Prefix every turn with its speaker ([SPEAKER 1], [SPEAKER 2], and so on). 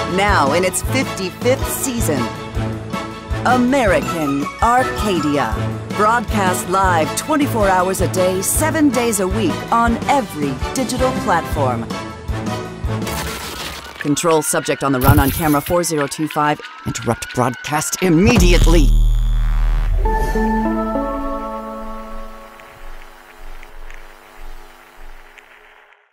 [SPEAKER 1] Now in its 55th season. American Arcadia. Broadcast live 24 hours a day, 7 days a week on every digital platform. Control subject on the run on camera 4025. Interrupt broadcast immediately.